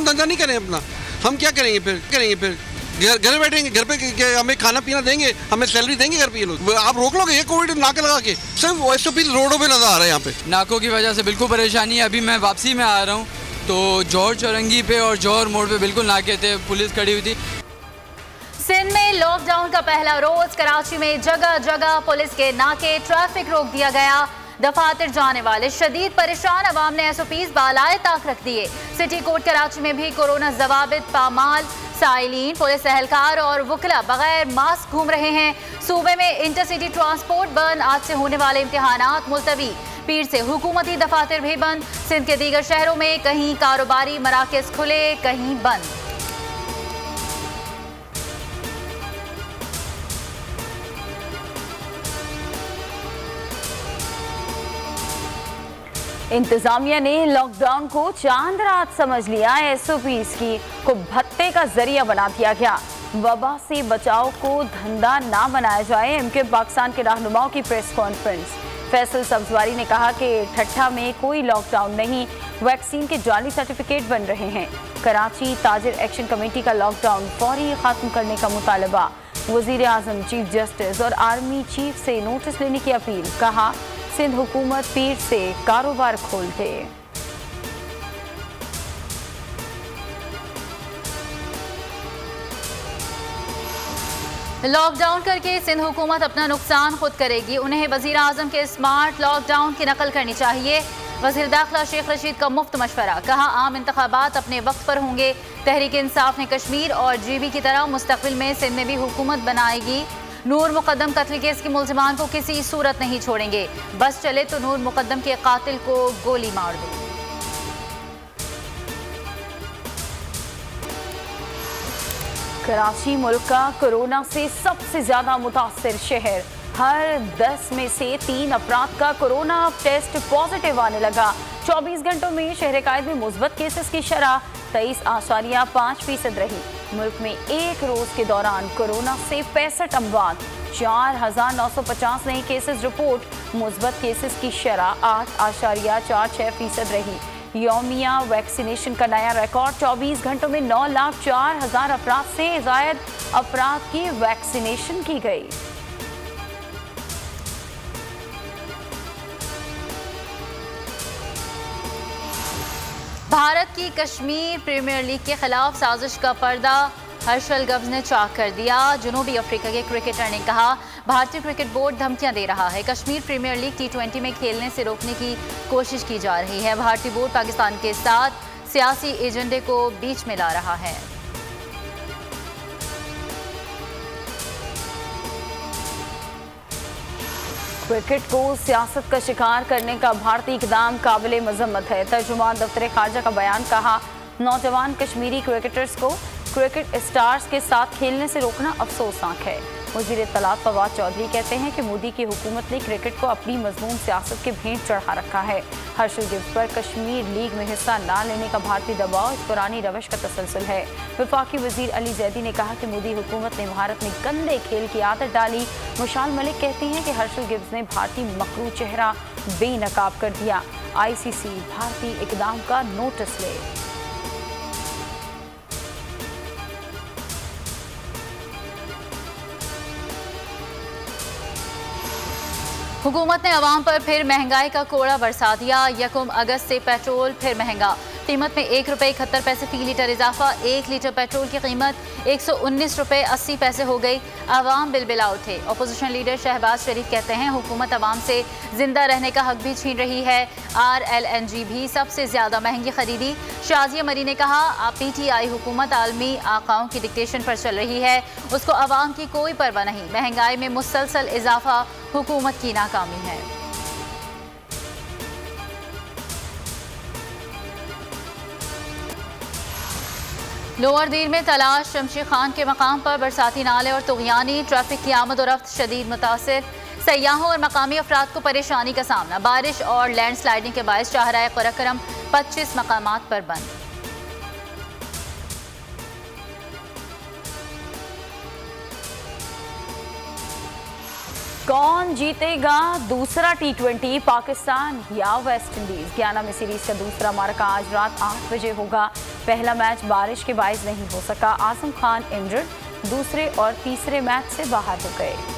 काम धंधा नहीं करें अपना, हम क्या करेंगे फिर घर बैठेंगे, घर पे हमें खाना पीना देंगे, हमें सैलरी देंगे घर पे ये लोग? आप रोक लोगे ये कोविड नाके लगा के? सिर्फ SOP रोडों पे नजर आ रहा है यहाँ पे। नाकों की वजह से बिल्कुल परेशानी है। अभी मैं वापसी में आ रहा हूँ तो जौहर चौरंगी पे और जौहर मोड़ पे बिल्कुल नाके थे, पुलिस खड़ी हुई थी। सिंध में लॉकडाउन का पहला रोज, कराची में जगह जगह पुलिस के नाके, ट्रैफिक रोक दिया गया। दफातर जाने वाले शदीद परेशान, अवाम ने SOPs बालाए ताक रख दिए। सिटी कोर्ट कराची में भी कोरोना जवाबित पामाल, साइलिन, पुलिस एहलकार और वकला बगैर मास्क घूम रहे हैं। सूबे में इंटरसिटी ट्रांसपोर्ट बंद, आज से होने वाले इम्तिहानात मुलतवी। पीर से हुकूमती दफातर भी बंद। सिंध के दीगर शहरों में कहीं कारोबारी मराकज खुले, कहीं बंद। इंतजामिया ने लॉकडाउन को चांद रात समझ लिया। SOPs की को भत्ते का जरिया बना दिया गया। वबा से बचाव को धंधा ना बनाया जाए। MK पाकिस्तान के रहनुमाओं की प्रेस कॉन्फ्रेंस। फैसल सब्जवारी ने कहा कि ठट्ठा में कोई लॉकडाउन नहीं, वैक्सीन के जाली सर्टिफिकेट बन रहे हैं। कराची ताजिर एक्शन कमेटी का लॉकडाउन फौरी खत्म करने का मुतालबा। वजीर आजम, चीफ जस्टिस और आर्मी चीफ से नोटिस लेने की अपील। कहा सिंध हुकूमत पीर से कारोबार खोल दे। लॉकडाउन करके सिंध हुकूमत अपना नुकसान खुद करेगी। उन्हें वजीर आजम के स्मार्ट लॉकडाउन की नकल करनी चाहिए। वज़ीर दाखिला शेख रशीद का मुफ्त मशवरा। कहा आम इंतखाबात अपने वक्त पर होंगे। तहरीक इंसाफ ने कश्मीर और GB की तरह मुस्तकबिल में सिंध में भी हुकूमत बनाएगी। नूर मुकद्दम कत्ल केस के मुल्जिमान को किसी सूरत नहीं छोड़ेंगे। बस चले तो नूर मुकद्दम के कातिल को गोली मार दो। कराची मुल्क का कोरोना से सबसे ज्यादा मुतासिर शहर। हर 10 में से 3 अफराद का कोरोना टेस्ट पॉजिटिव आने लगा। 24 घंटों में शहर कायद में मुस्बत केसेस की शरह 23.5% रही। मुल्क में एक रोज के दौरान कोरोना से 65 अमवात, 4,950 नए केसेस रिपोर्ट। मुस्बत केसेस की शरह 8.46% रही। यौमिया वैक्सीनेशन का नया रिकॉर्ड। 24 घंटों में 9,04,000 अफराद से ज़ायद अफराद की वैक्सीनेशन की गई। भारत की कश्मीर प्रीमियर लीग के खिलाफ साजिश का पर्दा हर्षल गब्ज ने चाक कर दिया। जनूबी अफ्रीका के क्रिकेटर ने कहा भारतीय क्रिकेट बोर्ड धमकियां दे रहा है। कश्मीर प्रीमियर लीग T20 में खेलने से रोकने की कोशिश की जा रही है। भारतीय बोर्ड पाकिस्तान के साथ सियासी एजेंडे को बीच में ला रहा है। क्रिकेट को सियासत का शिकार करने का भारतीय इक़दाम काबिल मजम्मत है। तर्जुमान दफ्तर खारजा का बयान। कहा नौजवान कश्मीरी क्रिकेटर्स को क्रिकेट स्टार्स के साथ खेलने से रोकना अफसोसनाक है। वज़ीर इत्तलात फवाद चौधरी कहते हैं कि मोदी की हुकूमत ने क्रिकेट को अपनी मजमून सियासत के भेंट चढ़ा रखा है। हर्षल गिब्स पर कश्मीर लीग में हिस्सा न लेने का भारतीय दबाव इस पुरानी रवश का तसलसल है। वफाकी वजीर अली जैदी ने कहा कि मोदी हुकूमत ने भारत में गंदे खेल की आदत डाली। मुशाल मलिक कहती हैं कि हर्षल गिब्स ने भारतीय मकरू चेहरा बेनकाब कर दिया। ICC भारतीय इक़दाम का नोटिस ले। हुकूमत ने अवाम पर फिर महंगाई का कोड़ा बरसा दिया। 1 अगस्त से पेट्रोल फिर महंगा। कीमत में ₹1.71 फी लीटर इजाफा। 1 लीटर पेट्रोल की कीमत ₹119.80 हो गई। अवाम बिलबिला उठे। अपोजिशन लीडर शहबाज शरीफ कहते हैं हुकूमत अवाम से जिंदा रहने का हक भी छीन रही है। RLNG भी सबसे ज्यादा महंगी खरीदी। शाजिया मरी ने कहा PTI हुकूमत आलमी आकाओं की डिक्टेशन पर चल रही है, उसको अवाम की कोई परवाह नहीं। महंगाई में मुसलसल इजाफा हुकूमत की नाकामी है। लोअर दीर में तलाश शमशी खान के मकाम पर बरसाती नाले और तुगयानी। ट्रैफिक की आमद और रफ्त शदीद मुतासिर। सयाहों और मकामी अफराद को परेशानी का सामना। बारिश और लैंड स्लाइडिंग के बायस शाहराह क़राक़रम 25 मकामात पर बंद। कौन जीतेगा दूसरा T20, पाकिस्तान या वेस्ट इंडीज? गयाना में सीरीज का दूसरा मार्का आज रात 8 बजे होगा। पहला मैच बारिश के बायस नहीं हो सका। आजम खान इंजर्ड, दूसरे और तीसरे मैच से बाहर हो गए।